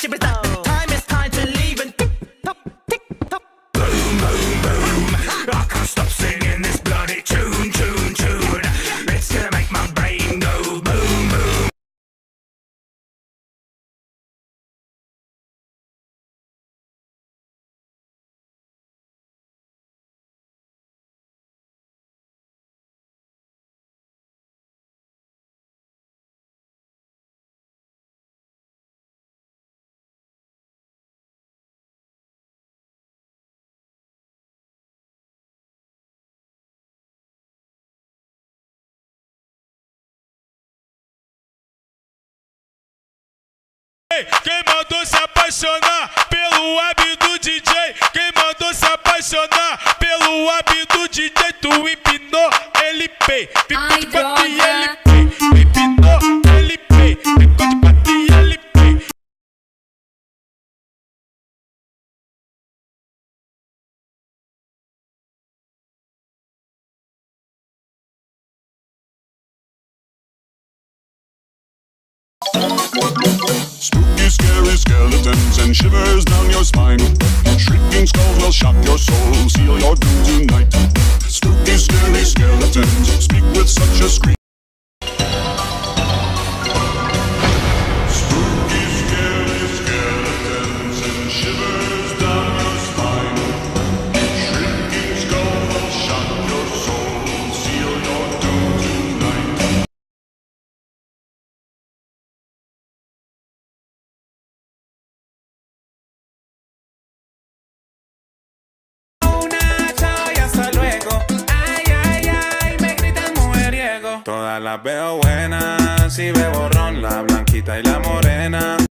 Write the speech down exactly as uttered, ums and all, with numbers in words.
ship is that time it's time to leave and tick tock, tick tock. Boom, boom, boom. I can't stop singing this bloody tune, tune, tune. It's gonna make my brain go boom, boom. Quem mandou se apaixonar pelo hábito do D J? Quem mandou se apaixonar pelo hábito do D J? Tu empinou, ele pei, ficou de quatro e ele pei. Empinou, ele pei, ficou de quatro e ele pei. Spooky, scary skeletons and shivers down your spine. Shrieking skulls will shock your soul, seal your doom tonight. Spooky, scary skeletons speak with such a scream. Spooky, scary skeletons and shivers down your spine. Shrieking skulls will shock your soul, seal your doom tonight. Todas las veo buenas, si veo borrón, la blanquita y la morena.